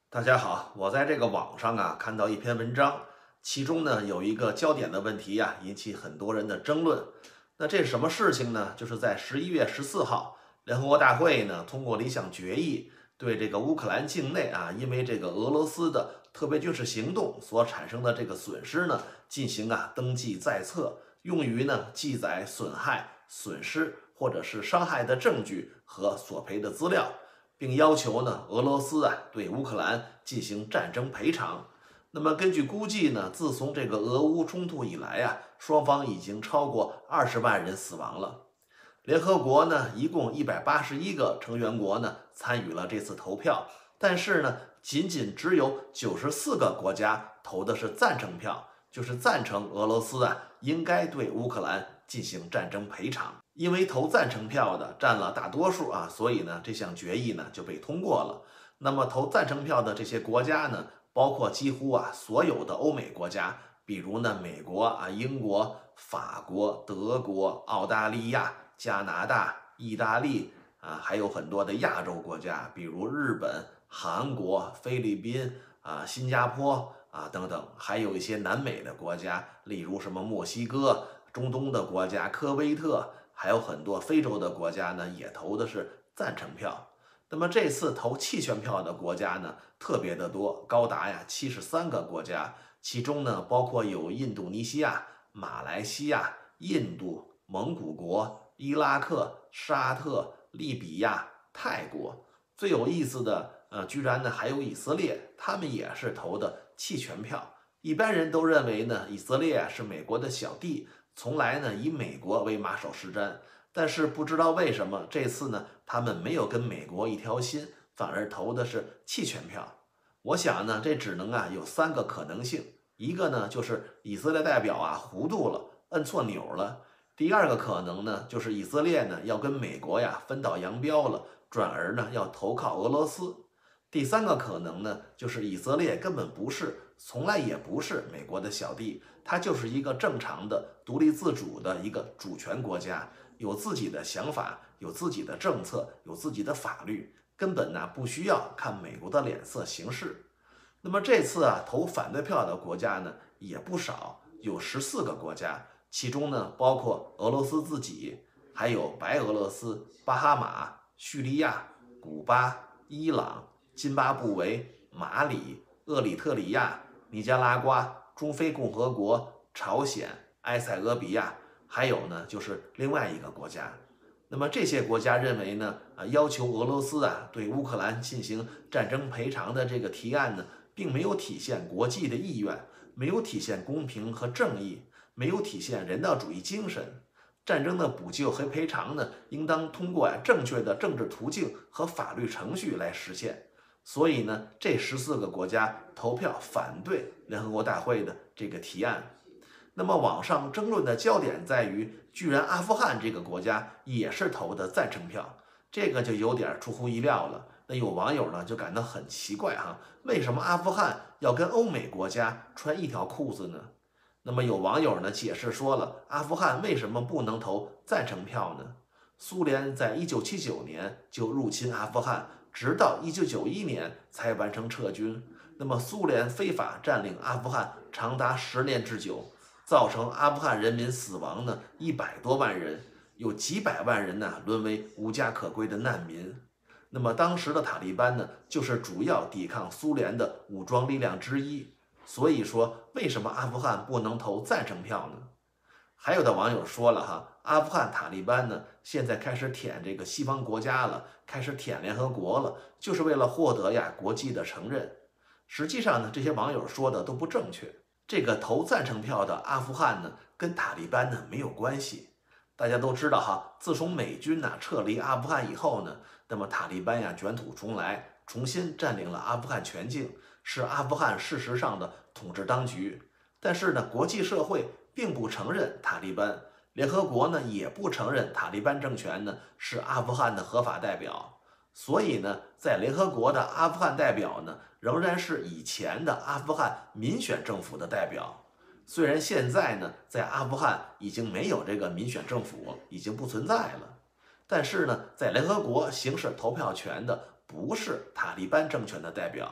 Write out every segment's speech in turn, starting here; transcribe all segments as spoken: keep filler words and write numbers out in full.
大家好，我在这个网上啊看到一篇文章，其中呢有一个焦点的问题呀、引起很多人的争论。那这是什么事情呢？就是在十一月十四号，联合国大会呢通过了一项决议，对这个乌克兰境内啊，因为这个俄罗斯的特别军事行动所产生的这个损失呢，进行啊登记在册，用于呢记载损害、损失或者是伤害的证据和索赔的资料。并要求呢俄罗斯啊对乌克兰进行战争赔偿。那么根据估计呢，自从这个俄乌冲突以来啊，双方已经超过二十万人死亡了。联合国呢，一共一百八十一个成员国呢参与了这次投票，但是呢，仅仅只有九十四个国家投的是赞成票，就是赞成俄罗斯啊应该对乌克兰进行战争赔偿。因为投赞成票的占了大多数啊，所以呢，这项决议呢就被通过了。那么投赞成票的这些国家呢，包括几乎啊所有的欧美国家，比如呢美国啊、英国、法国、德国、澳大利亚、加拿大、意大利啊，还有很多的亚洲国家，比如日本、韩国、菲律宾啊、新加坡啊等等，还有一些南美的国家，例如什么墨西哥、中东的国家科威特。还有很多非洲的国家呢，也投的是赞成票。那么这次投弃权票的国家呢，特别的多，高达呀七十三个国家，其中呢包括有印度尼西亚、马来西亚、印度、蒙古国、伊拉克、沙特、利比亚、泰国。最有意思的，呃，居然呢还有以色列，他们也是投的弃权票。一般人都认为呢，以色列是美国的小弟。从来呢以美国为马首是瞻，但是不知道为什么这次呢他们没有跟美国一条心，反而投的是弃权票。我想呢这只能啊有三个可能性，一个呢就是以色列代表啊糊涂了，摁错钮了；第二个可能呢就是以色列呢要跟美国呀分道扬镳了，转而呢要投靠俄罗斯；第三个可能呢就是以色列根本不是。从来也不是美国的小弟，它就是一个正常的、独立自主的一个主权国家，有自己的想法，有自己的政策，有自己的法律，根本呢不需要看美国的脸色行事。那么这次啊投反对票的国家呢也不少，有十四个国家，其中呢包括俄罗斯自己，还有白俄罗斯、巴哈马、叙利亚、古巴、伊朗、津巴布韦、马里、厄里特里亚。尼加拉瓜、中非共和国、朝鲜、埃塞俄比亚，还有呢就是另外一个国家。那么这些国家认为呢，啊要求俄罗斯啊对乌克兰进行战争赔偿的这个提案呢，并没有体现国际的意愿，没有体现公平和正义，没有体现人道主义精神。战争的补救和赔偿呢，应当通过啊正确的政治途径和法律程序来实现。所以呢，这十四个国家投票反对联合国大会的这个提案。那么网上争论的焦点在于，居然阿富汗这个国家也是投的赞成票，这个就有点出乎意料了。那有网友呢就感到很奇怪哈，为什么阿富汗要跟欧美国家穿一条裤子呢？那么有网友呢解释说了，阿富汗为什么不能投赞成票呢？苏联在一九七九年就入侵阿富汗。直到一九九一年才完成撤军。那么，苏联非法占领阿富汗长达十年之久，造成阿富汗人民死亡呢一百多万人，有几百万人呢沦为无家可归的难民。那么，当时的塔利班呢，就是主要抵抗苏联的武装力量之一。所以说，为什么阿富汗不能投赞成票呢？还有的网友说了哈，阿富汗塔利班呢，现在开始舔这个西方国家了，开始舔联合国了，就是为了获得呀国际的承认。实际上呢，这些网友说的都不正确。这个投赞成票的阿富汗呢，跟塔利班呢没有关系。大家都知道哈，自从美军呢撤离阿富汗以后呢，那么塔利班呀卷土重来，重新占领了阿富汗全境，是阿富汗事实上的统治当局。但是呢，国际社会并不承认塔利班，联合国呢也不承认塔利班政权呢是阿富汗的合法代表，所以呢，在联合国的阿富汗代表呢仍然是以前的阿富汗民选政府的代表。虽然现在呢，在阿富汗已经没有这个民选政府，已经不存在了，但是呢，在联合国行使投票权的不是塔利班政权的代表，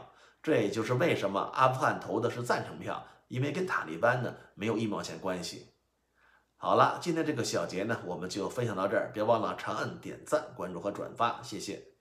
这也就是为什么阿富汗投的是赞成票，因为跟塔利班呢没有一毛钱关系。好了，今天这个小节呢，我们就分享到这儿，别忘了长按点赞、关注和转发，谢谢。